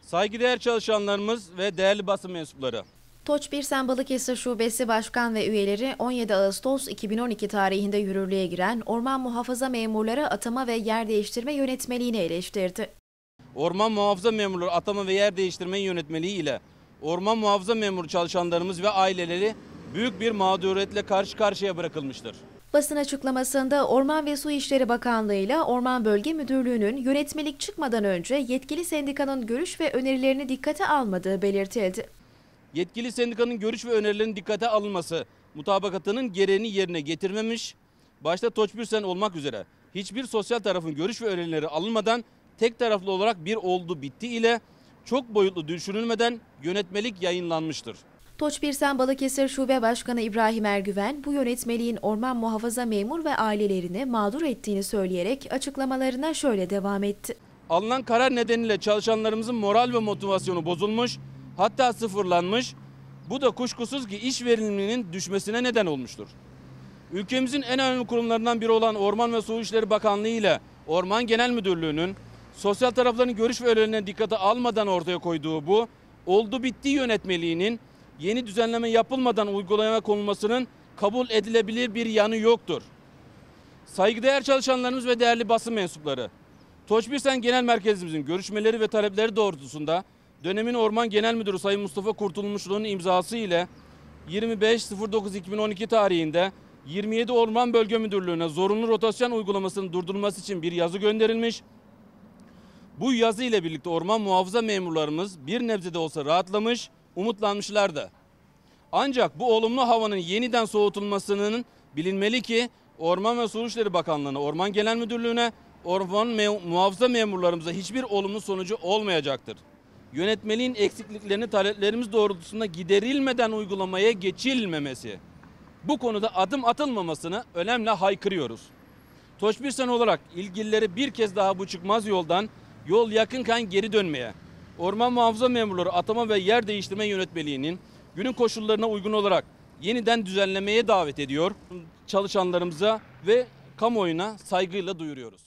Saygıdeğer çalışanlarımız ve değerli basın mensupları. Toç Birsen Balıkesir Şubesi Başkan ve üyeleri 17 Ağustos 2012 tarihinde yürürlüğe giren Orman Muhafaza Memurları Atama ve Yer Değiştirme Yönetmeliğini eleştirdi. Orman Muhafaza Memurları Atama ve Yer Değiştirme Yönetmeliği ile orman muhafaza memuru çalışanlarımız ve aileleri büyük bir mağduriyetle karşı karşıya bırakılmıştır. Basın açıklamasında Orman ve Su İşleri Bakanlığı ile Orman Bölge Müdürlüğü'nün yönetmelik çıkmadan önce yetkili sendikanın görüş ve önerilerini dikkate almadığı belirtildi. Yetkili sendikanın görüş ve önerilerinin dikkate alınması mutabakatının gereğini yerine getirmemiş, başta Toç Birsen olmak üzere hiçbir sosyal tarafın görüş ve önerileri alınmadan tek taraflı olarak bir oldu bitti ile çok boyutlu düşünülmeden yönetmelik yayınlanmıştır. Toç Birsen Balıkesir Şube Başkanı İbrahim Ergüven, bu yönetmeliğin orman muhafaza memur ve ailelerini mağdur ettiğini söyleyerek açıklamalarına şöyle devam etti. Alınan karar nedeniyle çalışanlarımızın moral ve motivasyonu bozulmuş, hatta sıfırlanmış. Bu da kuşkusuz ki iş verimliliğinin düşmesine neden olmuştur. Ülkemizin en önemli kurumlarından biri olan Orman ve Su İşleri Bakanlığı ile Orman Genel Müdürlüğü'nün sosyal tarafların görüş ve önerilerine dikkate almadan ortaya koyduğu bu oldu bitti yönetmeliğinin yeni düzenleme yapılmadan uygulamaya konulmasının kabul edilebilir bir yanı yoktur. Saygıdeğer çalışanlarımız ve değerli basın mensupları, Toç Birsen Genel Merkezimizin görüşmeleri ve talepleri doğrultusunda dönemin Orman Genel Müdürü Sayın Mustafa Kurtulmuşlu'nun imzası ile 25.09.2012 tarihinde 27 Orman Bölge Müdürlüğü'ne zorunlu rotasyon uygulamasının durdurulması için bir yazı gönderilmiş. Bu yazı ile birlikte orman muhafaza memurlarımız bir nebze de olsa rahatlamış, umutlanmışlardı. Ancak bu olumlu havanın yeniden soğutulmasının bilinmeli ki Orman ve Su İşleri Bakanlığı'na, Orman Genel Müdürlüğü'ne, orman muhafaza memurlarımıza hiçbir olumlu sonucu olmayacaktır. Yönetmeliğin eksikliklerini taleplerimiz doğrultusunda giderilmeden uygulamaya geçilmemesi, bu konuda adım atılmamasını önemli haykırıyoruz. Toç Birsen olarak ilgilileri bir kez daha bu çıkmaz yoldan yol yakınken geri dönmeye, orman muhafaza memurları atama ve yer değiştirme yönetmeliğinin günün koşullarına uygun olarak yeniden düzenlemeye davet ediyor. Çalışanlarımıza ve kamuoyuna saygıyla duyuruyoruz.